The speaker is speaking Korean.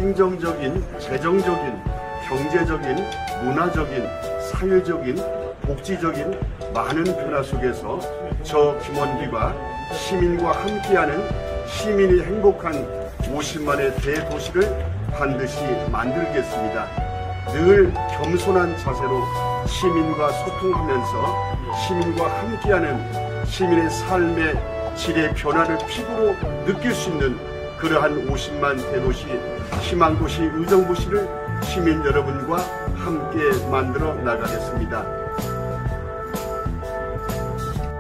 행정적인, 재정적인, 경제적인, 문화적인, 사회적인, 복지적인 많은 변화 속에서 저 김원기가 시민과 함께하는 시민이 행복한 50만의 대도시를 반드시 만들겠습니다. 늘 겸손한 자세로 시민과 소통하면서 시민과 함께하는 시민의 삶의 질의 변화를 피부로 느낄 수 있는 그러한 50만 대도시, 희망도시 의정부시를 시민 여러분과 함께 만들어 나가겠습니다.